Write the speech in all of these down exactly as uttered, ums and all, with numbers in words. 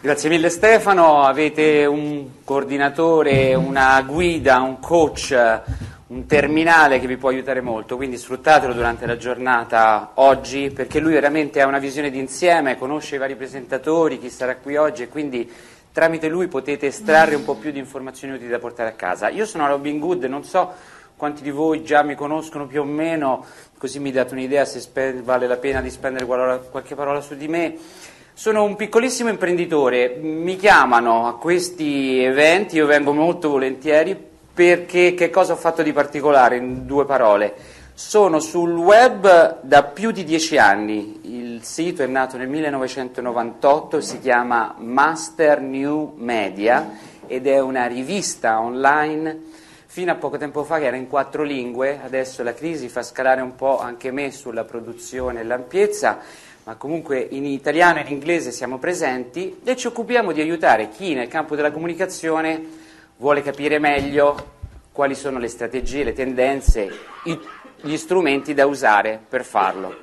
Grazie mille Stefano, avete un coordinatore, una guida, un coach, un terminale che vi può aiutare molto, quindi sfruttatelo durante la giornata oggi, perché lui veramente ha una visione d'insieme, conosce i vari presentatori, chi sarà qui oggi, e quindi tramite lui potete estrarre un po' più di informazioni utili da portare a casa. Io sono Robin Good, non so quanti di voi già mi conoscono più o meno, così mi date un'idea se vale la pena di spendere qualche parola su di me. Sono un piccolissimo imprenditore, mi chiamano a questi eventi, io vengo molto volentieri, perché che cosa ho fatto di particolare, in due parole? Sono sul web da più di dieci anni, il sito è nato nel millenovecentonovantotto, si chiama Master New Media ed è una rivista online fino a poco tempo fa che era in quattro lingue, adesso la crisi fa scalare un po' anche me sulla produzione e l'ampiezza, ma comunque in italiano e in inglese siamo presenti e ci occupiamo di aiutare chi nel campo della comunicazione vuole capire meglio quali sono le strategie, le tendenze, i, gli strumenti da usare per farlo.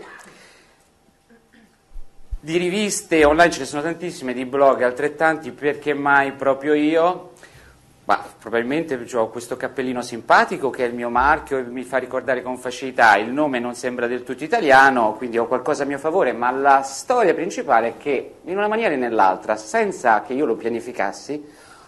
Di riviste online ce ne sono tantissime, di blog altrettanti, perché mai proprio io? Ma probabilmente ho questo cappellino simpatico che è il mio marchio e mi fa ricordare con facilità, il nome non sembra del tutto italiano, quindi ho qualcosa a mio favore, ma la storia principale è che in una maniera o nell'altra, senza che io lo pianificassi,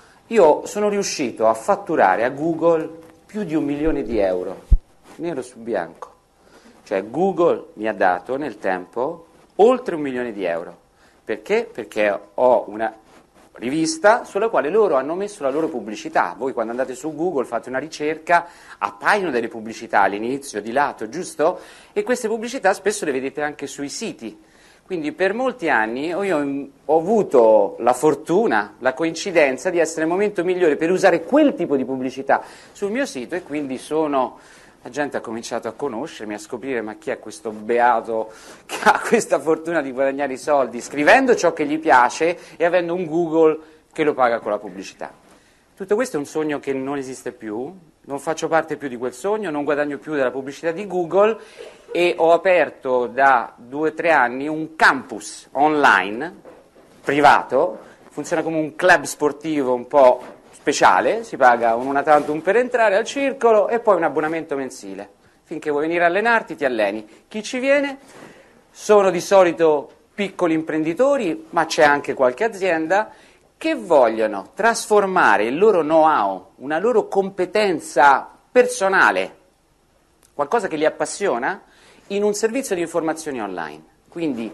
io sono riuscito a fatturare a Google più di un milione di euro, nero su bianco. Cioè Google mi ha dato nel tempo oltre un milione di euro. Perché? Perché ho una rivista sulla quale loro hanno messo la loro pubblicità. Voi quando andate su Google fate una ricerca, appaiono delle pubblicità all'inizio, di lato, giusto? E queste pubblicità spesso le vedete anche sui siti. Quindi per molti anni io ho avuto la fortuna, la coincidenza di essere nel momento migliore per usare quel tipo di pubblicità sul mio sito e quindi sono... La gente ha cominciato a conoscermi, a scoprire ma chi è questo beato che ha questa fortuna di guadagnare i soldi scrivendo ciò che gli piace e avendo un Google che lo paga con la pubblicità. Tutto questo è un sogno che non esiste più, non faccio parte più di quel sogno, non guadagno più dalla pubblicità di Google e ho aperto da due o tre anni un campus online, privato, funziona come un club sportivo un po' speciale, si paga un una tantum per entrare al circolo e poi un abbonamento mensile. Finché vuoi venire a allenarti, ti alleni. Chi ci viene? Sono di solito piccoli imprenditori, ma c'è anche qualche azienda che vogliono trasformare il loro know-how, una loro competenza personale, qualcosa che li appassiona, in un servizio di informazioni online. Quindi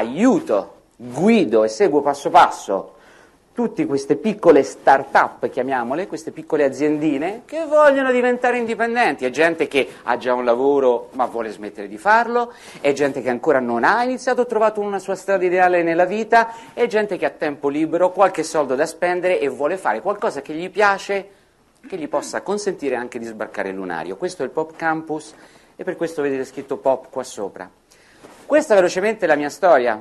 aiuto, guido e seguo passo passo tutte queste piccole start-up, chiamiamole, queste piccole aziendine che vogliono diventare indipendenti. È gente che ha già un lavoro ma vuole smettere di farlo, è gente che ancora non ha iniziato, ha trovato una sua strada ideale nella vita, è gente che ha tempo libero, qualche soldo da spendere e vuole fare qualcosa che gli piace, che gli possa consentire anche di sbarcare il lunario. Questo è il Pop Campus e per questo vedete scritto Pop qua sopra. Questa velocemente è la mia storia.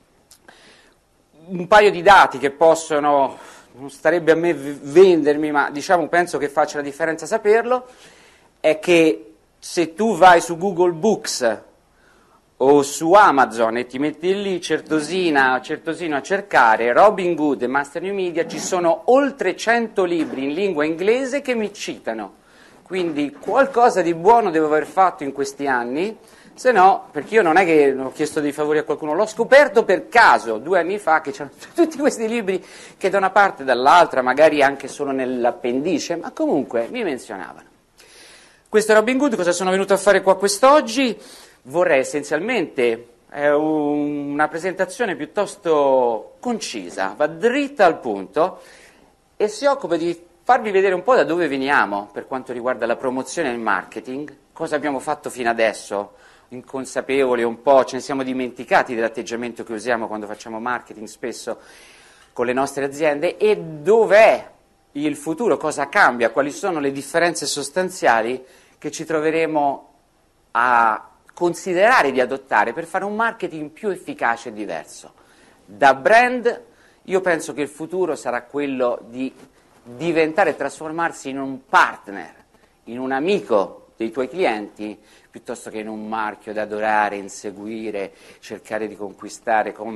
Un paio di dati che possono, non starebbe a me vendermi, ma diciamo penso che faccia la differenza saperlo, è che se tu vai su Google Books o su Amazon e ti metti lì certosina, certosino a cercare Robin Good e Master New Media, ci sono oltre cento libri in lingua inglese che mi citano. Quindi qualcosa di buono devo aver fatto in questi anni. Se no, perché io non è che ho chiesto dei favori a qualcuno, l'ho scoperto per caso due anni fa che c'erano tutti questi libri che da una parte e dall'altra, magari anche solo nell'appendice, ma comunque mi menzionavano. Questo è Robin Good, cosa sono venuto a fare qua quest'oggi? Vorrei essenzialmente, è un, una presentazione piuttosto concisa, va dritta al punto e si occupa di farvi vedere un po' da dove veniamo per quanto riguarda la promozione e il marketing, cosa abbiamo fatto fino adesso, inconsapevoli un po', ce ne siamo dimenticati dell'atteggiamento che usiamo quando facciamo marketing spesso con le nostre aziende e dov'è il futuro, cosa cambia, quali sono le differenze sostanziali che ci troveremo a considerare di adottare per fare un marketing più efficace e diverso. Da brand io penso che il futuro sarà quello di diventare e trasformarsi in un partner, in un amico dei tuoi clienti, piuttosto che in un marchio da adorare, inseguire, cercare di conquistare come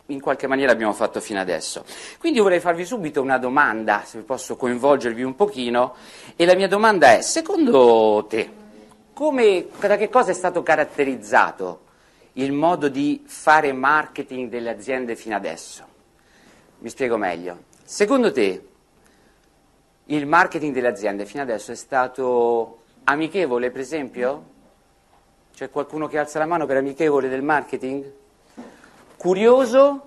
in qualche maniera abbiamo fatto fino adesso. Quindi io vorrei farvi subito una domanda, se posso coinvolgervi un pochino, e la mia domanda è, secondo te, come, da che cosa è stato caratterizzato il modo di fare marketing delle aziende fino adesso? Mi spiego meglio. Secondo te il marketing delle aziende fino adesso è stato amichevole, per esempio? C'è qualcuno che alza la mano per amichevole del marketing? Curioso?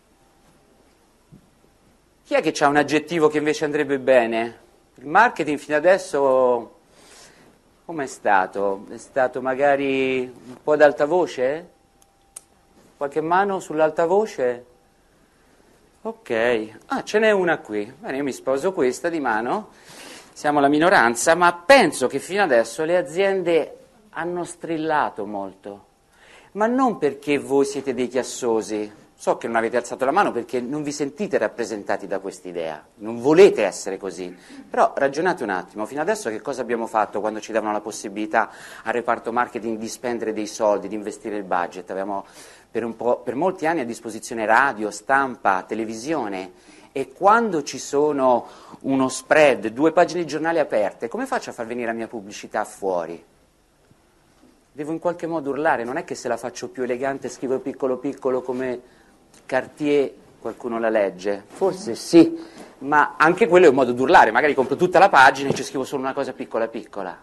Chi è che ha un aggettivo che invece andrebbe bene? Il marketing fino adesso come è stato? È stato magari un po' ad alta voce? Qualche mano sull'alta voce? Ok, ah, ce n'è una qui. Bene, io mi sposo questa di mano, siamo la minoranza, ma penso che fino adesso le aziende hanno strillato molto. Ma non perché voi siete dei chiassosi, so che non avete alzato la mano perché non vi sentite rappresentati da quest'idea, non volete essere così, però ragionate un attimo, fino adesso che cosa abbiamo fatto quando ci davano la possibilità al reparto marketing di spendere dei soldi, di investire il budget? Avevamo per, un po', per molti anni a disposizione radio, stampa, televisione, e quando ci sono uno spread, due pagine di giornale aperte, come faccio a far venire la mia pubblicità fuori? Devo in qualche modo urlare, non è che se la faccio più elegante scrivo piccolo piccolo come Cartier, qualcuno la legge? Forse sì, ma anche quello è un modo di urlare, magari compro tutta la pagina e ci scrivo solo una cosa piccola piccola.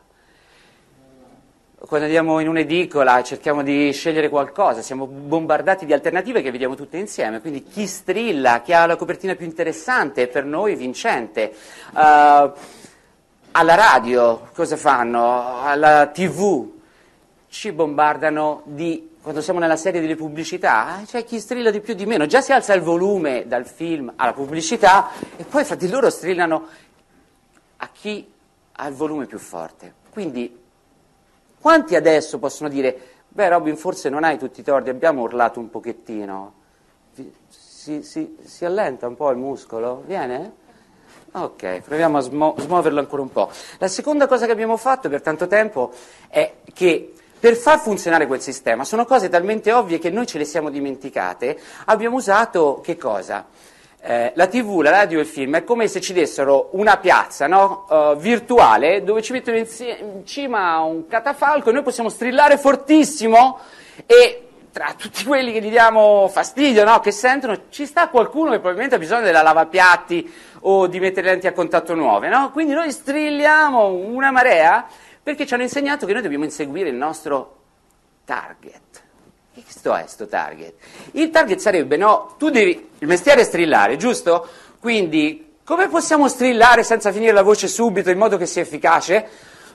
Quando andiamo in un'edicola cerchiamo di scegliere qualcosa, siamo bombardati di alternative che vediamo tutte insieme, quindi chi strilla, chi ha la copertina più interessante è per noi vincente. Uh, alla radio cosa fanno? Alla tivù ci bombardano di, quando siamo nella serie delle pubblicità, c'è chi strilla di più di meno, già si alza il volume dal film alla pubblicità e poi fra di loro strillano a chi ha il volume più forte. Quindi quanti adesso possono dire, beh Robin forse non hai tutti i torti, abbiamo urlato un pochettino, si, si, si allenta un po' il muscolo, viene? Ok, proviamo a smo- smuoverlo ancora un po'. La seconda cosa che abbiamo fatto per tanto tempo è che per far funzionare quel sistema, sono cose talmente ovvie che noi ce le siamo dimenticate, abbiamo usato che cosa? Eh, la tivù, la radio e il film è come se ci dessero una piazza, no? uh, virtuale dove ci mettono in, in cima a un catafalco e noi possiamo strillare fortissimo e tra tutti quelli che gli diamo fastidio, no? Che sentono, ci sta qualcuno che probabilmente ha bisogno della lavapiatti o di mettere lenti a contatto nuove, no? Quindi noi strilliamo una marea perché ci hanno insegnato che noi dobbiamo inseguire il nostro target. Che sto è sto target? Il target sarebbe, no, tu devi, il mestiere è strillare, giusto? Quindi, come possiamo strillare senza finire la voce subito in modo che sia efficace?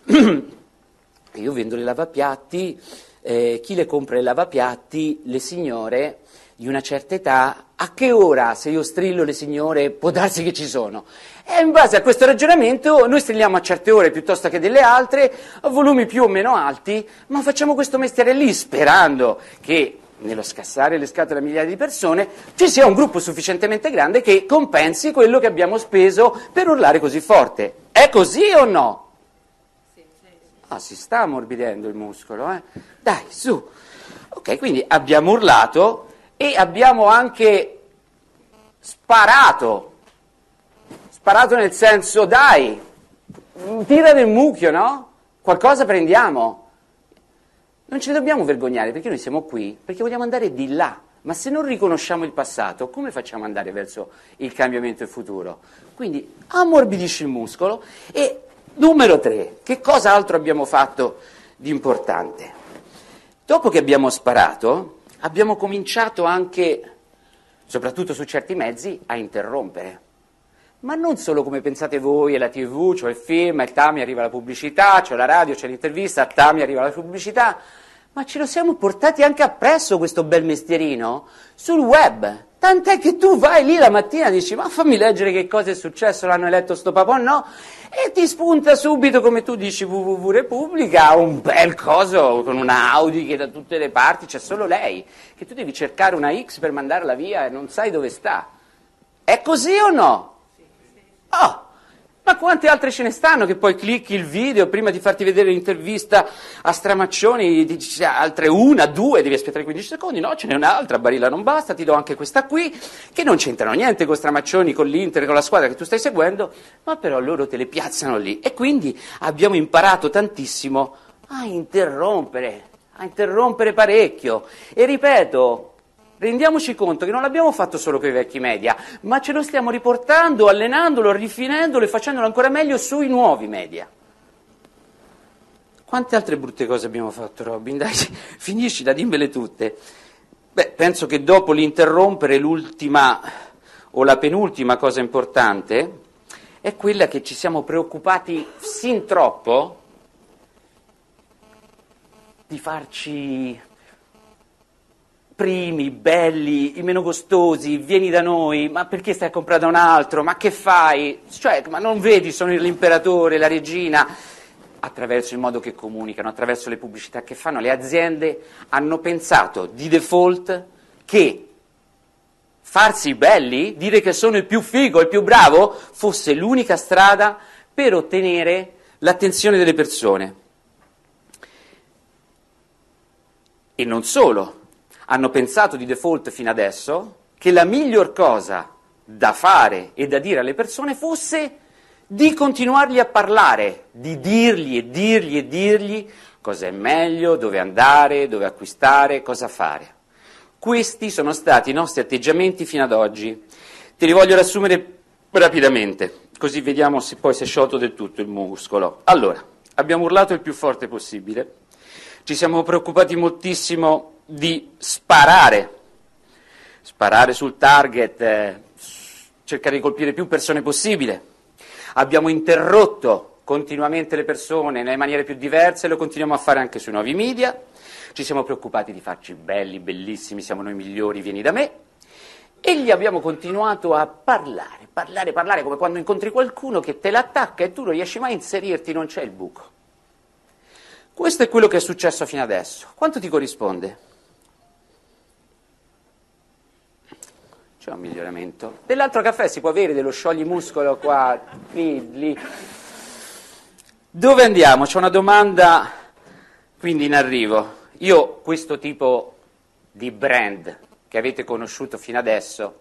Io vendo le lavapiatti, eh, chi le compra le lavapiatti? Le signore di una certa età. A che ora, se io strillo le signore, può darsi che ci sono? E in base a questo ragionamento noi strilliamo a certe ore piuttosto che delle altre, a volumi più o meno alti, ma facciamo questo mestiere lì sperando che nello scassare le scatole a migliaia di persone ci sia un gruppo sufficientemente grande che compensi quello che abbiamo speso per urlare così forte. È così o no? Sì, sì, sì. Ah, si sta ammorbidendo il muscolo, eh? Dai, su. Ok, quindi abbiamo urlato e abbiamo anche sparato. Sparato nel senso, dai, tira nel mucchio, no? Qualcosa prendiamo. Non ce ne dobbiamo vergognare, perché noi siamo qui, perché vogliamo andare di là. Ma se non riconosciamo il passato, come facciamo ad andare verso il cambiamento e il futuro? Quindi ammorbidisci il muscolo. E numero tre, che cosa altro abbiamo fatto di importante? Dopo che abbiamo sparato, abbiamo cominciato anche, soprattutto su certi mezzi, a interrompere. Ma non solo come pensate voi, è la tivù, c'ho il film, e ta, mi arriva la pubblicità, c'ho la radio, c'è l'intervista, ta, mi arriva la pubblicità, ma ce lo siamo portati anche appresso questo bel mestierino sul web. Tant'è che tu vai lì la mattina e dici, ma fammi leggere che cosa è successo, l'hanno eletto sto papà, no? E ti spunta subito, come tu dici, w w w Repubblica, un bel coso con una Audi che da tutte le parti, c'è solo lei, che tu devi cercare una X per mandarla via e non sai dove sta. È così o no? Oh, Ma quante altre ce ne stanno che poi clicchi il video prima di farti vedere l'intervista a Stramaccioni, dici altre una, due, devi aspettare quindici secondi, no, ce n'è un'altra, Barilla non basta, ti do anche questa qui, che non c'entrano niente con Stramaccioni, con l'Inter, con la squadra che tu stai seguendo, ma però loro te le piazzano lì. E quindi abbiamo imparato tantissimo a interrompere, a interrompere parecchio. E ripeto, rendiamoci conto che non l'abbiamo fatto solo con i vecchi media, ma ce lo stiamo riportando, allenandolo, rifinendolo e facendolo ancora meglio sui nuovi media. Quante altre brutte cose abbiamo fatto, Robin? Dai, finiscila, dimmele tutte. Beh, penso che dopo l'interrompere l'ultima o la penultima cosa importante è quella che ci siamo preoccupati sin troppo di farci primi, belli, i meno costosi, vieni da noi, ma perché stai a comprare da un altro, ma che fai? Cioè, ma non vedi, sono l'imperatore, la regina. Attraverso il modo che comunicano, attraverso le pubblicità che fanno, le aziende hanno pensato di default che farsi belli, dire che sono il più figo, il più bravo, fosse l'unica strada per ottenere l'attenzione delle persone. E non solo. Hanno pensato di default fino adesso che la miglior cosa da fare e da dire alle persone fosse di continuargli a parlare, di dirgli e dirgli e dirgli cosa è meglio, dove andare, dove acquistare, cosa fare. Questi sono stati i nostri atteggiamenti fino ad oggi. Te li voglio riassumere rapidamente, così vediamo se poi si è sciolto del tutto il muscolo. Allora, abbiamo urlato il più forte possibile, ci siamo preoccupati moltissimo di sparare, sparare sul target, eh, cercare di colpire più persone possibile. Abbiamo interrotto continuamente le persone nelle maniere più diverse, lo continuiamo a fare anche sui nuovi media. Ci siamo preoccupati di farci belli, bellissimi, siamo noi migliori, vieni da me. E gli abbiamo continuato a parlare, parlare, parlare, come quando incontri qualcuno che te l'attacca e tu non riesci mai a inserirti, non c'è il buco. Questo è quello che è successo fino adesso. Quanto ti corrisponde? C'è un miglioramento. Dell'altro caffè si può avere dello sciogli-muscolo qua, lì, lì. Dove andiamo? C'è una domanda quindi in arrivo. Io questo tipo di brand che avete conosciuto fino adesso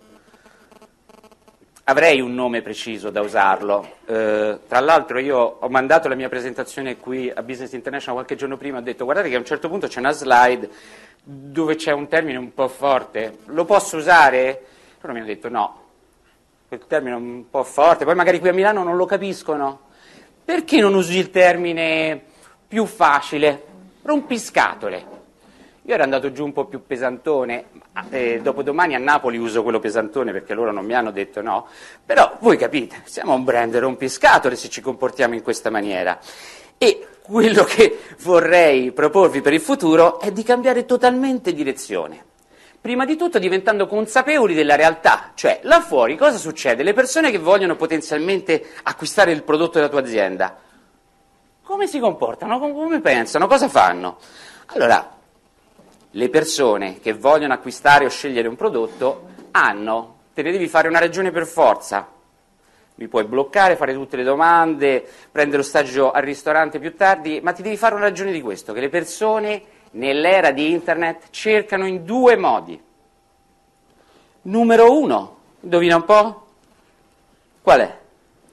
avrei un nome preciso da usarlo. Eh, tra l'altro io ho mandato la mia presentazione qui a Business International qualche giorno prima, ho detto guardate che a un certo punto c'è una slide dove c'è un termine un po' forte, lo posso usare? Loro mi hanno detto no, quel termine è un po' forte, poi magari qui a Milano non lo capiscono. Perché non usi il termine più facile? Rompiscatole. Io ero andato giù un po' più pesantone, eh, dopodomani a Napoli uso quello pesantone perché loro non mi hanno detto no, però voi capite, siamo un brand rompiscatole se ci comportiamo in questa maniera. E quello che vorrei proporvi per il futuro è di cambiare totalmente direzione. Prima di tutto diventando consapevoli della realtà, cioè là fuori cosa succede? Le persone che vogliono potenzialmente acquistare il prodotto della tua azienda, come si comportano? Come pensano? Cosa fanno? Allora, le persone che vogliono acquistare o scegliere un prodotto hanno, te ne devi fare una ragione per forza, mi puoi bloccare, fare tutte le domande, prendere lo stagio al ristorante più tardi, ma ti devi fare una ragione di questo, che le persone nell'era di internet cercano in due modi. Numero uno, indovina un po'? Qual è?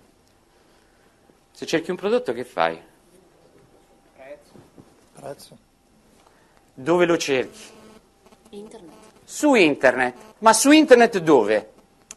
Se cerchi un prodotto che fai? Prezzo. Prezzo. Dove lo cerchi? Internet. Su internet. Ma su internet dove?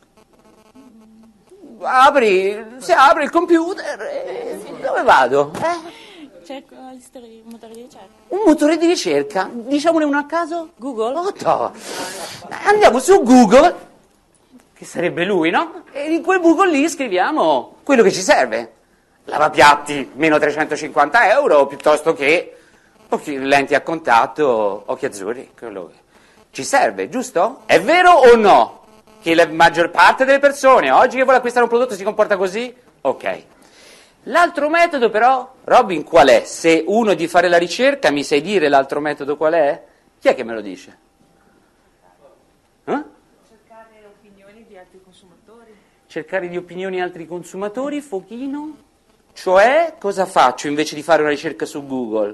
Apri, se apri il computer, e dove vado? Eh? Cerco un motore di ricerca. Un motore di ricerca? Diciamone uno a caso? Google. Otto. Andiamo su Google, che sarebbe lui, no? E in quel Google lì scriviamo quello che ci serve. Lavapiatti, meno trecentocinquanta euro, piuttosto che lenti a contatto, occhi azzurri, quello che ci serve, giusto? È vero o no? Che la maggior parte delle persone oggi che vuole acquistare un prodotto si comporta così? Ok. L'altro metodo però, Robin, qual è? Se uno di fare la ricerca, mi sai dire l'altro metodo qual è? Chi è che me lo dice? Eh? Cercare le opinioni di altri consumatori. Cercare di opinioni di altri consumatori, pochino. Cioè, cosa faccio invece di fare una ricerca su Google?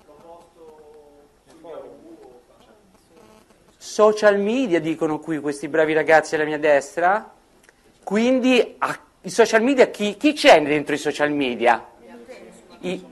Social media, dicono qui questi bravi ragazzi alla mia destra. Quindi, a, i social media, chi, chi c'è dentro i social media? I,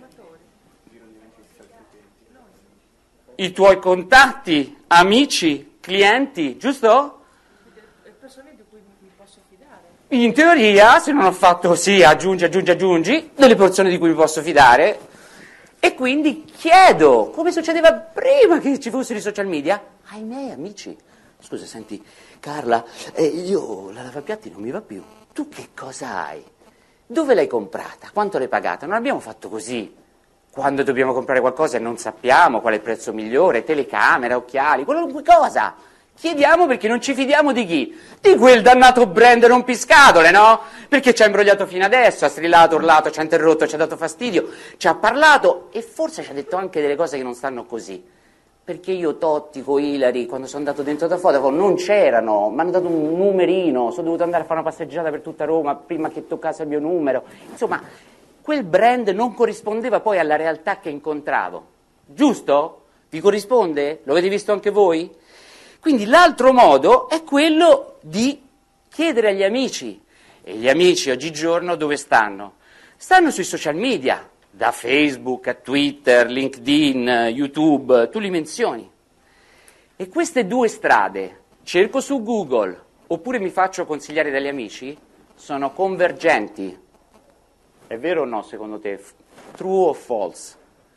I tuoi contatti, amici, clienti, giusto? Persone di cui mi posso fidare. In teoria, se non ho fatto così, aggiungi, aggiungi, aggiungi, delle persone di cui mi posso fidare, e quindi chiedo, come succedeva prima che ci fossero i social media, ai miei amici. Scusa, senti, Carla, eh, io la lavapiatti non mi va più. Tu che cosa hai? Dove l'hai comprata? Quanto l'hai pagata? Non abbiamo fatto così. Quando dobbiamo comprare qualcosa e non sappiamo qual è il prezzo migliore, telecamera, occhiali, qualunque cosa. Chiediamo perché non ci fidiamo di chi? Di quel dannato brand rompiscatole, no? Perché ci ha imbrogliato fino adesso, ha strillato, urlato, ci ha interrotto, ci ha dato fastidio, ci ha parlato e forse ci ha detto anche delle cose che non stanno così. Perché io, Totti, con Ilari, quando sono andato dentro da Vodafone, non c'erano, mi hanno dato un numerino, sono dovuto andare a fare una passeggiata per tutta Roma prima che toccasse il mio numero. Insomma, quel brand non corrispondeva poi alla realtà che incontravo. Giusto? Vi corrisponde? Lo avete visto anche voi? Quindi l'altro modo è quello di chiedere agli amici. E gli amici oggigiorno dove stanno? Stanno sui social media, da Facebook a Twitter, LinkedIn, YouTube, tu li menzioni. E queste due strade, cerco su Google oppure mi faccio consigliare dagli amici, sono convergenti. È vero o no, secondo te? True o false?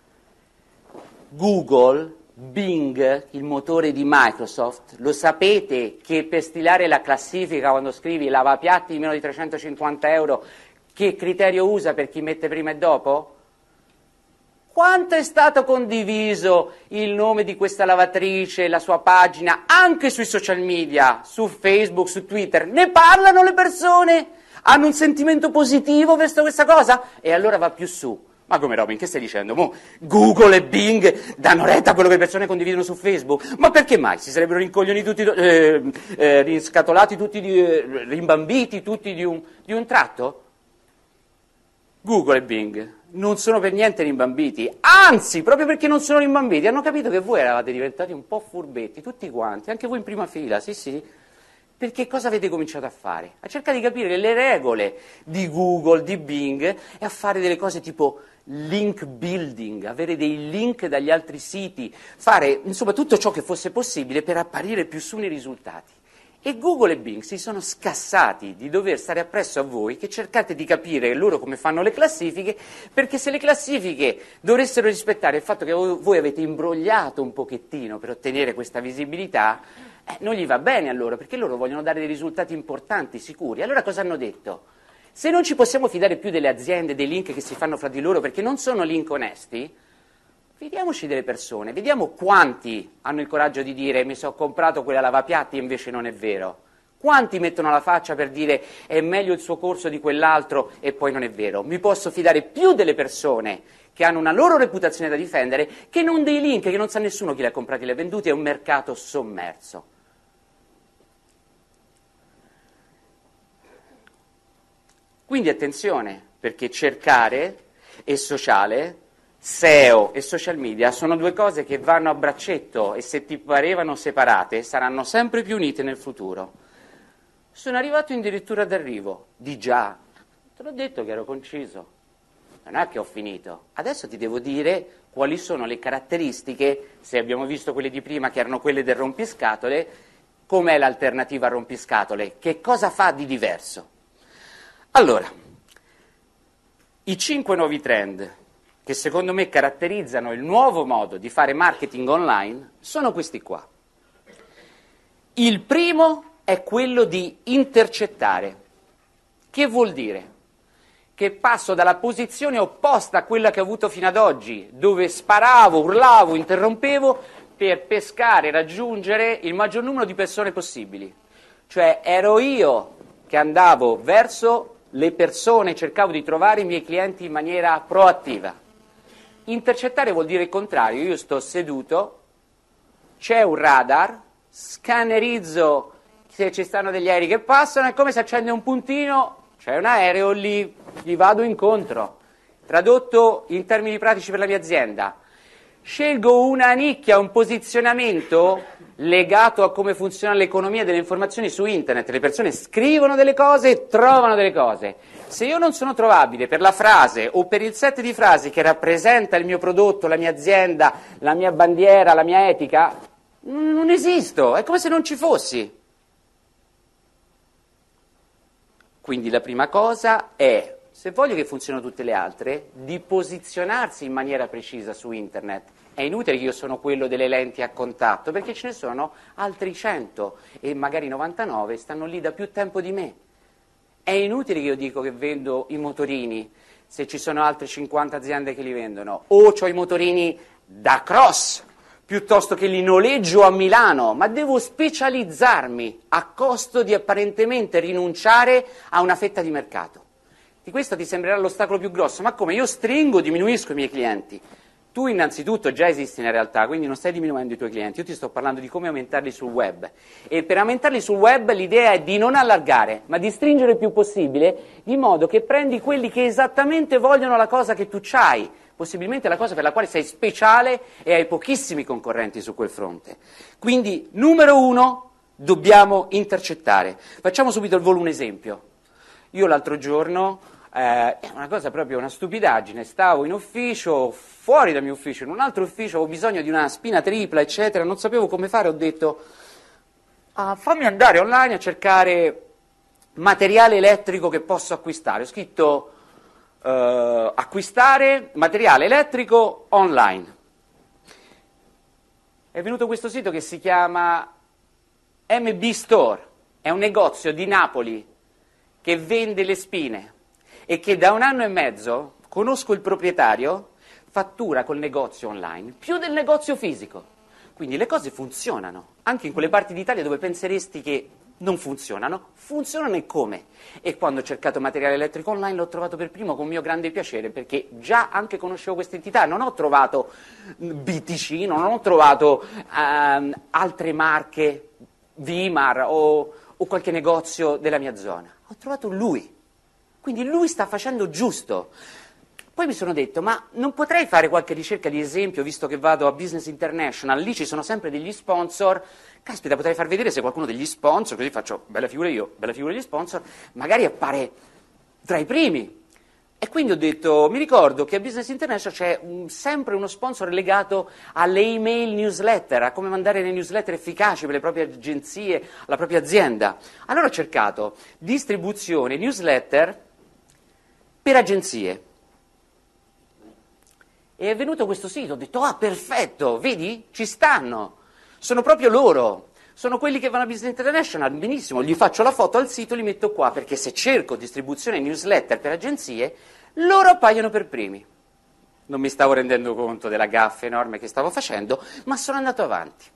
Google, Bing, il motore di Microsoft, lo sapete che per stilare la classifica quando scrivi lavapiatti di meno di trecentocinquanta euro, che criterio usa per chi mette prima e dopo? Quanto è stato condiviso il nome di questa lavatrice, la sua pagina, anche sui social media, su Facebook, su Twitter? Ne parlano le persone? Hanno un sentimento positivo verso questa cosa? E allora va più su. Ma come Robin, che stai dicendo? Mo Google e Bing danno retta a quello che le persone condividono su Facebook? Ma perché mai? Si sarebbero rincoglioniti tutti, eh, eh, riscatolati tutti, di, eh, rimbambiti tutti di un, di un tratto? Google e Bing non sono per niente rimbambiti, anzi, proprio perché non sono rimbambiti, hanno capito che voi eravate diventati un po' furbetti, tutti quanti, anche voi in prima fila, sì sì. Perché cosa avete cominciato a fare? A cercare di capire le regole di Google, di Bing, e a fare delle cose tipo link building, avere dei link dagli altri siti, fare insomma tutto ciò che fosse possibile per apparire più su nei risultati. E Google e Bing si sono scassati di dover stare appresso a voi che cercate di capire loro come fanno le classifiche, perché se le classifiche dovessero rispettare il fatto che voi avete imbrogliato un pochettino per ottenere questa visibilità, eh, non gli va bene a loro, perché loro vogliono dare dei risultati importanti, sicuri. Allora cosa hanno detto? Se non ci possiamo fidare più delle aziende, dei link che si fanno fra di loro, perché non sono link onesti, fidiamoci delle persone, vediamo quanti hanno il coraggio di dire mi sono comprato quella lavapiatti e invece non è vero. Quanti mettono la faccia per dire è meglio il suo corso di quell'altro e poi non è vero. Mi posso fidare più delle persone che hanno una loro reputazione da difendere che non dei link che non sa nessuno chi li ha comprati e li ha venduti, è un mercato sommerso. Quindi attenzione, perché cercare e sociale, S E O e social media sono due cose che vanno a braccetto e se ti parevano separate saranno sempre più unite nel futuro. Sono arrivato addirittura d'arrivo, di già, te l'ho detto che ero conciso, non è che ho finito, adesso ti devo dire quali sono le caratteristiche, se abbiamo visto quelle di prima che erano quelle del rompiscatole, com'è l'alternativa al rompiscatole, che cosa fa di diverso. Allora, i cinque nuovi trend che secondo me caratterizzano il nuovo modo di fare marketing online sono questi qua. Il primo è quello di intercettare. Che vuol dire? Che passo dalla posizione opposta a quella che ho avuto fino ad oggi, dove sparavo, urlavo, interrompevo, per pescare, raggiungere il maggior numero di persone possibili. Cioè ero io che andavo verso le persone, cercavo di trovare i miei clienti in maniera proattiva. Intercettare vuol dire il contrario, io sto seduto, c'è un radar, scannerizzo se ci stanno degli aerei che passano, è come se accende un puntino, c'è un aereo lì, gli vado incontro. Tradotto in termini pratici per la mia azienda, scelgo una nicchia, un posizionamento legato a come funziona l'economia delle informazioni su internet. Le persone scrivono delle cose e trovano delle cose. Se io non sono trovabile per la frase o per il set di frasi che rappresenta il mio prodotto, la mia azienda, la mia bandiera, la mia etica, non esisto, è come se non ci fossi. Quindi la prima cosa è, se voglio che funzionino tutte le altre, di posizionarsi in maniera precisa su internet. È inutile che io sono quello delle lenti a contatto, perché ce ne sono altri cento e magari novantanove stanno lì da più tempo di me. È inutile che io dico che vendo i motorini, se ci sono altre cinquanta aziende che li vendono, o ho i motorini da cross, piuttosto che li noleggio a Milano, ma devo specializzarmi a costo di apparentemente rinunciare a una fetta di mercato. Di questo ti sembrerà l'ostacolo più grosso, ma come? Io stringo, diminuisco i miei clienti. Tu innanzitutto già esisti nella realtà, quindi non stai diminuendo i tuoi clienti, io ti sto parlando di come aumentarli sul web. E per aumentarli sul web l'idea è di non allargare, ma di stringere il più possibile, di modo che prendi quelli che esattamente vogliono la cosa che tu c'hai, possibilmente la cosa per la quale sei speciale e hai pochissimi concorrenti su quel fronte. Quindi, numero uno, dobbiamo intercettare. Facciamo subito al volo un esempio. Io l'altro giorno... Eh, è una cosa proprio, una stupidaggine, stavo in ufficio, fuori dal mio ufficio, in un altro ufficio, avevo bisogno di una spina tripla, eccetera, non sapevo come fare, ho detto, ah, fammi andare online a cercare materiale elettrico che posso acquistare. Ho scritto eh, acquistare materiale elettrico online. È venuto questo sito che si chiama M B Store, è un negozio di Napoli che vende le spine. E che da un anno e mezzo, conosco il proprietario, fattura col negozio online più del negozio fisico. Quindi le cose funzionano, anche in quelle parti d'Italia dove penseresti che non funzionano, funzionano e come? E quando ho cercato materiale elettrico online l'ho trovato per primo con mio grande piacere, perché già anche conoscevo questa entità, non ho trovato B T C, non ho trovato uh, altre marche, Vimar o, o qualche negozio della mia zona, ho trovato lui. Quindi lui sta facendo giusto. Poi mi sono detto, ma non potrei fare qualche ricerca di esempio, visto che vado a Business International, lì ci sono sempre degli sponsor, caspita, potrei far vedere se qualcuno degli sponsor, così faccio bella figura io, bella figura degli sponsor, magari appare tra i primi. E quindi ho detto, mi ricordo che a Business International c'è un, sempre uno sponsor legato alle email newsletter, a come mandare le newsletter efficaci per le proprie agenzie, la propria azienda. Allora ho cercato distribuzione newsletter per agenzie. E è venuto questo sito, ho detto, ah, perfetto, vedi, ci stanno, sono proprio loro, sono quelli che vanno a Business International, benissimo, gli faccio la foto al sito, li metto qua, perché se cerco distribuzione newsletter per agenzie, loro appaiono per primi. Non mi stavo rendendo conto della gaffa enorme che stavo facendo, ma sono andato avanti.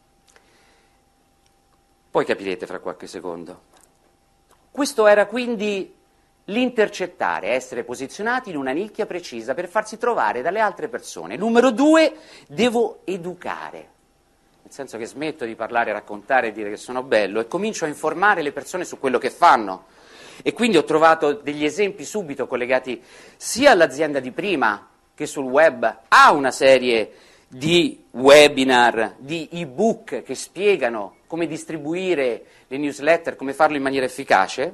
Poi capirete fra qualche secondo. Questo era quindi l'intercettare, essere posizionati in una nicchia precisa per farsi trovare dalle altre persone. Numero due, devo educare, nel senso che smetto di parlare, raccontare e dire che sono bello e comincio a informare le persone su quello che fanno. E quindi ho trovato degli esempi subito collegati sia all'azienda di prima che sul web a una serie di webinar, di ebook che spiegano come distribuire le newsletter, come farlo in maniera efficace.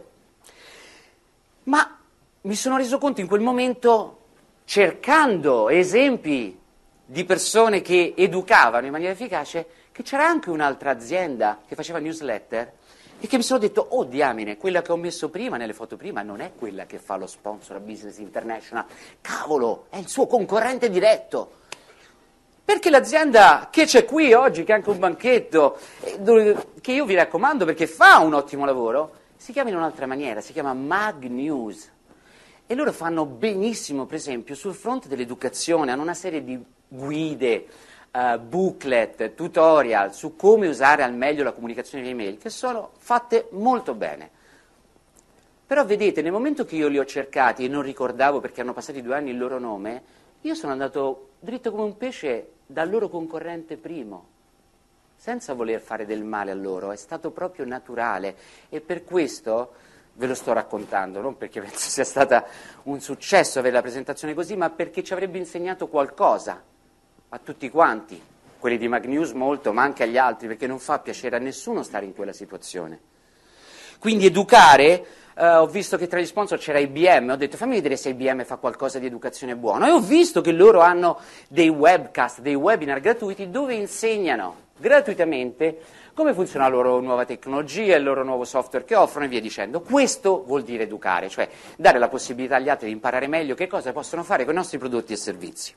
Ma mi sono reso conto in quel momento, cercando esempi di persone che educavano in maniera efficace, che c'era anche un'altra azienda che faceva newsletter e che mi sono detto, oh diamine, quella che ho messo prima, nelle foto prima, non è quella che fa lo sponsor a Business International, cavolo, è il suo concorrente diretto. Perché l'azienda che c'è qui oggi, che è anche un banchetto, che io vi raccomando perché fa un ottimo lavoro, si chiama in un'altra maniera, si chiama Mag News. E loro fanno benissimo, per esempio, sul fronte dell'educazione, hanno una serie di guide, uh, booklet, tutorial su come usare al meglio la comunicazione via email, che sono fatte molto bene. Però vedete, nel momento che io li ho cercati e non ricordavo perché hanno passati due anni il loro nome, io sono andato dritto come un pesce dal loro concorrente primo. senza voler fare del male a loro, è stato proprio naturale e per questo ve lo sto raccontando, non perché penso sia stata un successo avere la presentazione così, ma perché ci avrebbe insegnato qualcosa a tutti quanti, quelli di Magnews molto, ma anche agli altri, perché non fa piacere a nessuno stare in quella situazione. Quindi educare, eh, ho visto che tra gli sponsor c'era I B M, ho detto fammi vedere se I B M fa qualcosa di educazione buono, e ho visto che loro hanno dei webcast, dei webinar gratuiti dove insegnano gratuitamente come funziona la loro nuova tecnologia, il loro nuovo software che offrono e via dicendo. Questo vuol dire educare, cioè dare la possibilità agli altri di imparare meglio che cosa possono fare con i nostri prodotti e servizi.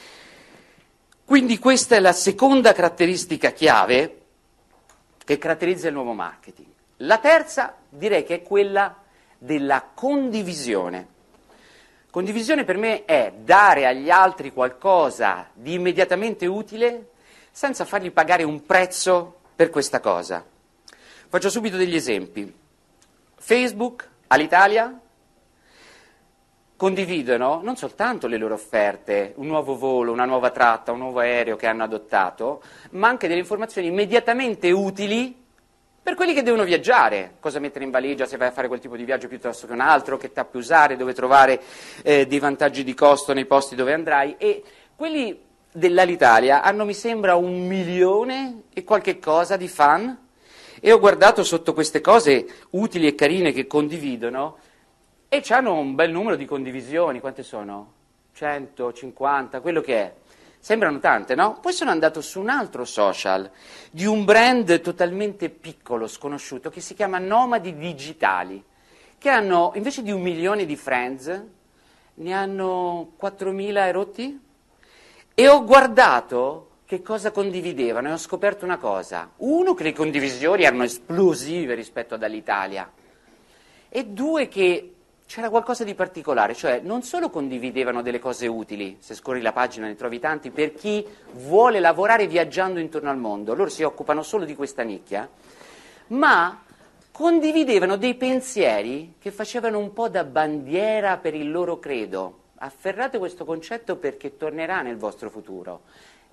Quindi questa è la seconda caratteristica chiave che caratterizza il nuovo marketing. La terza direi che è quella della condivisione. Condivisione per me è dare agli altri qualcosa di immediatamente utile senza fargli pagare un prezzo per questa cosa. Faccio subito degli esempi. Facebook, all'Italia, condividono non soltanto le loro offerte, un nuovo volo, una nuova tratta, un nuovo aereo che hanno adottato, ma anche delle informazioni immediatamente utili per quelli che devono viaggiare, cosa mettere in valigia se vai a fare quel tipo di viaggio piuttosto che un altro, che tappe usare, dove trovare eh, dei vantaggi di costo nei posti dove andrai, e quelli dell'Alitalia hanno, mi sembra, un milione e qualche cosa di fan, e ho guardato sotto queste cose utili e carine che condividono, e hanno un bel numero di condivisioni. Quante sono? centocinquanta, quello che è. Sembrano tante, no? Poi sono andato su un altro social di un brand totalmente piccolo, sconosciuto, che si chiama Nomadi Digitali, che hanno, invece di un milione di friends, ne hanno quattromila e rotti, e ho guardato che cosa condividevano e ho scoperto una cosa. Uno, che le condivisioni erano esplosive rispetto ad all'Italia, e due, che c'era qualcosa di particolare, cioè non solo condividevano delle cose utili, se scorri la pagina ne trovi tanti, per chi vuole lavorare viaggiando intorno al mondo, loro si occupano solo di questa nicchia, ma condividevano dei pensieri che facevano un po' da bandiera per il loro credo. Afferrate questo concetto perché tornerà nel vostro futuro.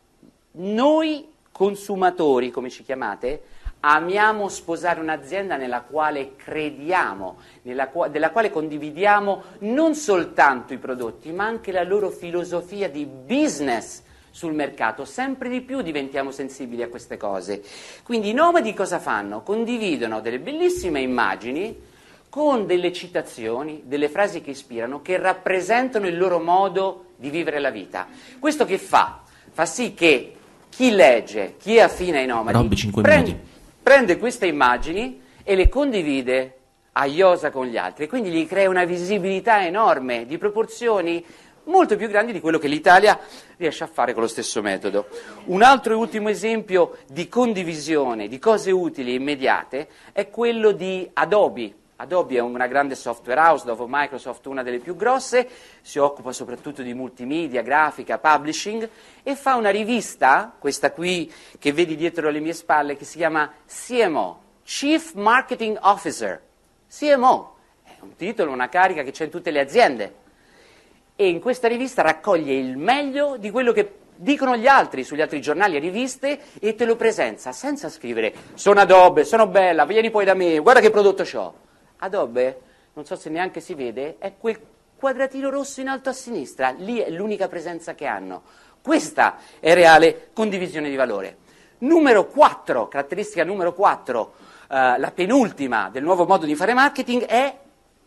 Noi consumatori, come ci chiamate, amiamo sposare un'azienda nella quale crediamo, nella qua- della quale condividiamo non soltanto i prodotti, ma anche la loro filosofia di business sul mercato. Sempre di più diventiamo sensibili a queste cose. Quindi i nomadi cosa fanno? Condividono delle bellissime immagini con delle citazioni, delle frasi che ispirano, che rappresentano il loro modo di vivere la vita. Questo che fa? Fa sì che chi legge, chi è affine ai nomadi, prende, prende queste immagini e le condivide a iosa con gli altri, e quindi gli crea una visibilità enorme, di proporzioni molto più grandi di quello che l'Italia riesce a fare con lo stesso metodo. Un altro e ultimo esempio di condivisione di cose utili e immediate è quello di Adobe. Adobe è una grande software house, dopo Microsoft una delle più grosse, si occupa soprattutto di multimedia, grafica, publishing, e fa una rivista, questa qui che vedi dietro le mie spalle, che si chiama C M O, Chief Marketing Officer. C M O è un titolo, una carica che c'è in tutte le aziende, e in questa rivista raccoglie il meglio di quello che dicono gli altri sugli altri giornali e riviste e te lo presenta senza scrivere sono Adobe, sono bella, vieni poi da me, guarda che prodotto c'ho. Adobe, non so se neanche si vede, è quel quadratino rosso in alto a sinistra, lì è l'unica presenza che hanno. Questa è reale condivisione di valore. Numero quattro, caratteristica numero quattro, eh, la penultima del nuovo modo di fare marketing, è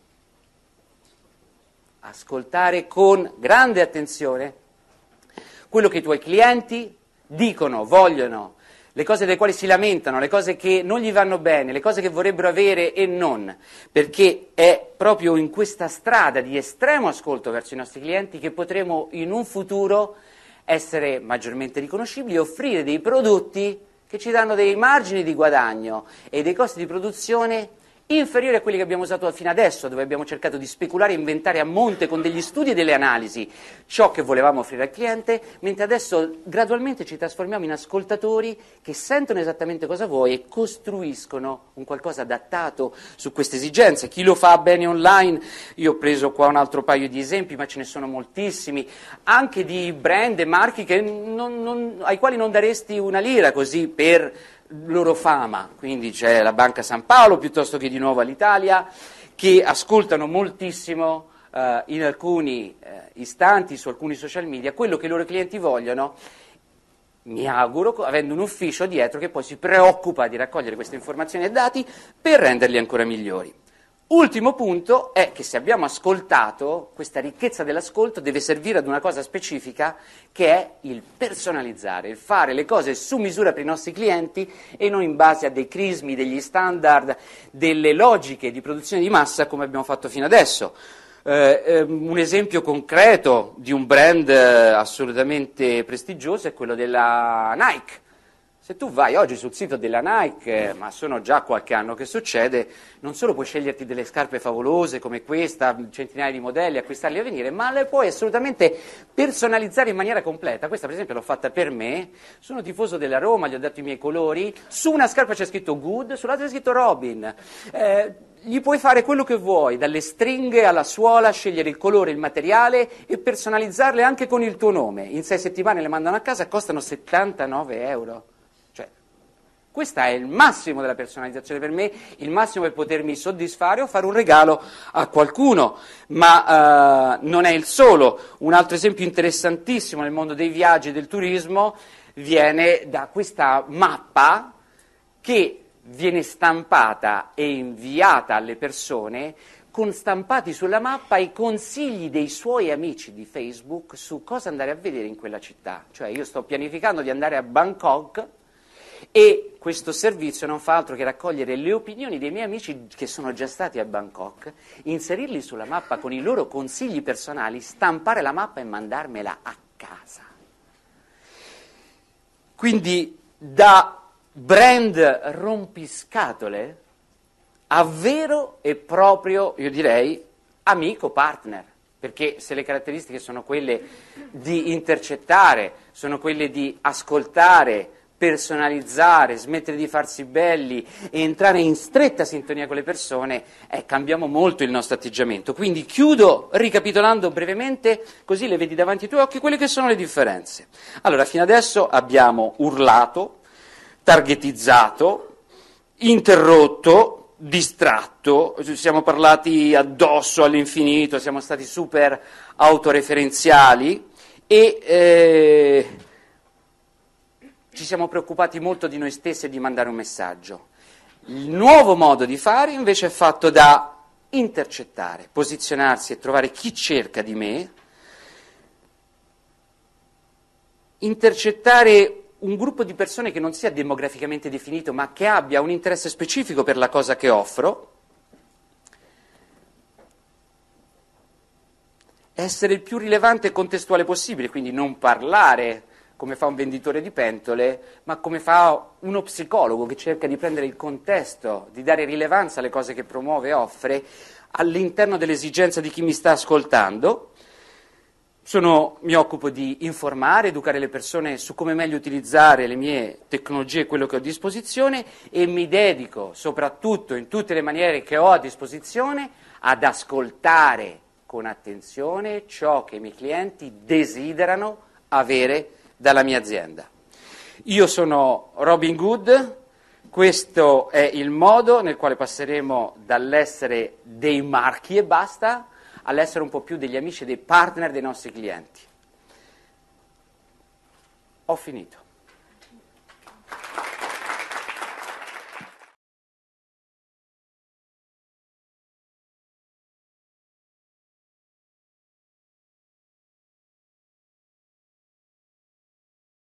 ascoltare con grande attenzione quello che i tuoi clienti dicono, vogliono, le cose delle quali si lamentano, le cose che non gli vanno bene, le cose che vorrebbero avere e non, perché è proprio in questa strada di estremo ascolto verso i nostri clienti che potremo in un futuro essere maggiormente riconoscibili e offrire dei prodotti che ci danno dei margini di guadagno e dei costi di produzione inferiori a quelli che abbiamo usato fino adesso, dove abbiamo cercato di speculare e inventare a monte con degli studi e delle analisi ciò che volevamo offrire al cliente, mentre adesso gradualmente ci trasformiamo in ascoltatori che sentono esattamente cosa vuoi e costruiscono un qualcosa adattato su queste esigenze. Chi lo fa bene online, io ho preso qua un altro paio di esempi, ma ce ne sono moltissimi, anche di brand e marchi che non, non, ai quali non daresti una lira così per loro fama, quindi c'è la Banca San Paolo piuttosto che di nuovo all'Italia, che ascoltano moltissimo eh, in alcuni eh, istanti su alcuni social media quello che i loro clienti vogliono, mi auguro, avendo un ufficio dietro che poi si preoccupa di raccogliere queste informazioni e dati per renderli ancora migliori. Ultimo punto è che se abbiamo ascoltato, questa ricchezza dell'ascolto deve servire ad una cosa specifica che è il personalizzare, il fare le cose su misura per i nostri clienti e non in base a dei crismi, degli standard, delle logiche di produzione di massa come abbiamo fatto fino adesso. Eh, eh, un esempio concreto di un brand eh, assolutamente prestigioso è quello della Nike. Se tu vai oggi sul sito della Nike, eh, ma sono già qualche anno che succede, non solo puoi sceglierti delle scarpe favolose come questa, centinaia di modelli, acquistarli a venire, ma le puoi assolutamente personalizzare in maniera completa. Questa per esempio l'ho fatta per me, sono tifoso della Roma, gli ho dato i miei colori, su una scarpa c'è scritto Good, sull'altra c'è scritto Robin. Eh, gli puoi fare quello che vuoi, dalle stringhe alla suola, scegliere il colore, il materiale e personalizzarle anche con il tuo nome. In sei settimane le mandano a casa, costano settantanove euro. Questo è il massimo della personalizzazione per me, il massimo per potermi soddisfare o fare un regalo a qualcuno, ma uh, non è il solo. Un altro esempio interessantissimo nel mondo dei viaggi e del turismo viene da questa mappa che viene stampata e inviata alle persone con stampati sulla mappa i consigli dei suoi amici di Facebook su cosa andare a vedere in quella città. Cioè io sto pianificando di andare a Bangkok e questo servizio non fa altro che raccogliere le opinioni dei miei amici che sono già stati a Bangkok, inserirli sulla mappa con i loro consigli personali, stampare la mappa e mandarmela a casa. Quindi da brand rompiscatole a vero e proprio, io direi, amico partner. Perché se le caratteristiche sono quelle di intercettare, sono quelle di ascoltare, personalizzare, smettere di farsi belli e entrare in stretta sintonia con le persone, eh, cambiamo molto il nostro atteggiamento. Quindi chiudo ricapitolando brevemente, così le vedi davanti ai tuoi occhi quelle che sono le differenze. Allora, fino adesso abbiamo urlato, targetizzato, interrotto, distratto, siamo parlati addosso all'infinito, siamo stati super autoreferenziali e eh, ci siamo preoccupati molto di noi stessi e di mandare un messaggio. Il nuovo modo di fare invece è fatto da intercettare, posizionarsi e trovare chi cerca di me, intercettare un gruppo di persone che non sia demograficamente definito ma che abbia un interesse specifico per la cosa che offro, essere il più rilevante e contestuale possibile, quindi non parlare come fa un venditore di pentole, ma come fa uno psicologo che cerca di prendere il contesto, di dare rilevanza alle cose che promuove e offre all'interno dell'esigenza di chi mi sta ascoltando. Sono, mi occupo di informare, educare le persone su come meglio utilizzare le mie tecnologie e quello che ho a disposizione e mi dedico, soprattutto in tutte le maniere che ho a disposizione, ad ascoltare con attenzione ciò che i miei clienti desiderano avere dalla mia azienda. Io sono Robin Good, questo è il modo nel quale passeremo dall'essere dei marchi e basta all'essere un po' più degli amici e dei partner dei nostri clienti. Ho finito.